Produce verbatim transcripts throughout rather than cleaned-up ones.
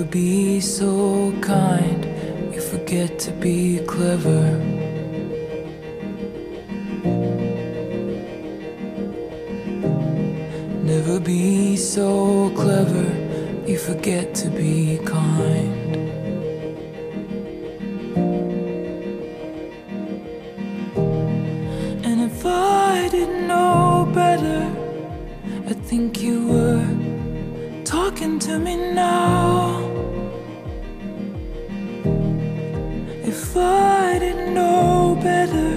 be so kind, you forget to be clever. Never be so clever, you forget to be kind. And if I didn't know better, I think you were talking to me now. If I didn't know better,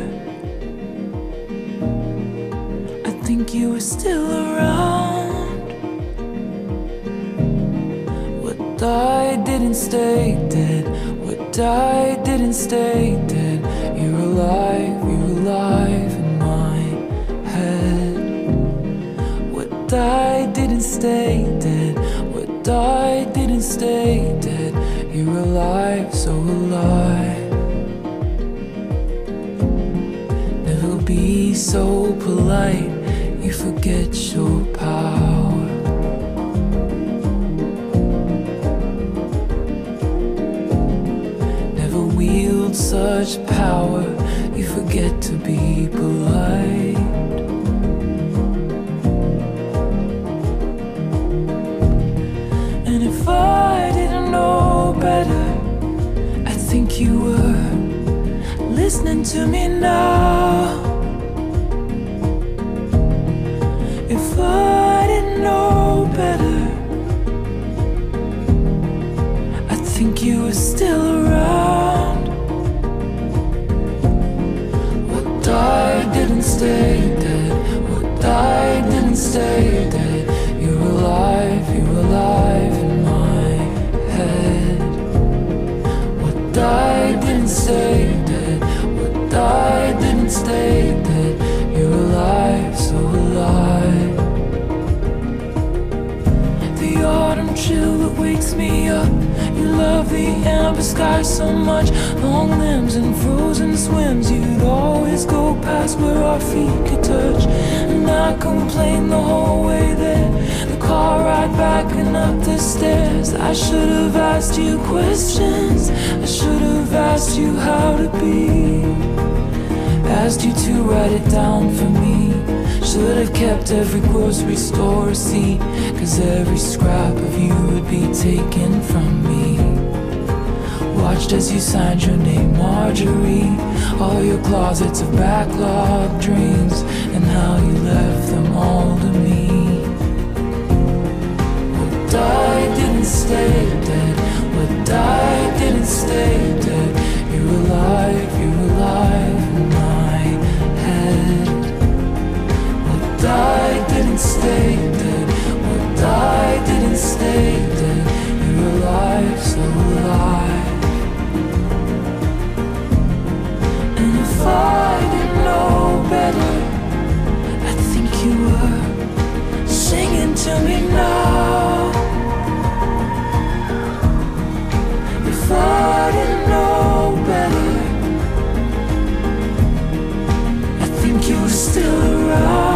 I think you were still around. What died didn't stay dead. What died didn't stay dead. You're alive, you're alive in my head. What died didn't stay dead. What died didn't stay dead. You're alive, so alive. Never be so polite, you forget your power. Never wield such power, you forget to be polite. And if I didn't know better, I think you were listening to me now. If I didn't know better, I think you were still around. What died didn't stay dead. What died didn't stay dead. You're alive, you're alive in my head. What died didn't stay dead. What died didn't stay dead. You're alive, so alive. The autumn chill that wakes me up. You love the amber sky so much. Long limbs and frozen swims. You'd always go past where our feet could touch. And I complained the whole way there. The car ride back and up the stairs. I should have asked you questions. I should have asked you how to be. Asked you to write it down for me. Should have kept every grocery store receipt, 'cause every scrap of you would be taken from me. Watched as you signed your name, Marjorie. All your closets of backlogged dreams, and how you left them all to me. What died didn't stay dead. What died didn't stay dead. You're alive, you're alive in my head. What died didn't stay dead. What died didn't stay dead. You're alive, so alive. And if I didn't know better, I think you were singing to me now. If I didn't know better, I think you were still around.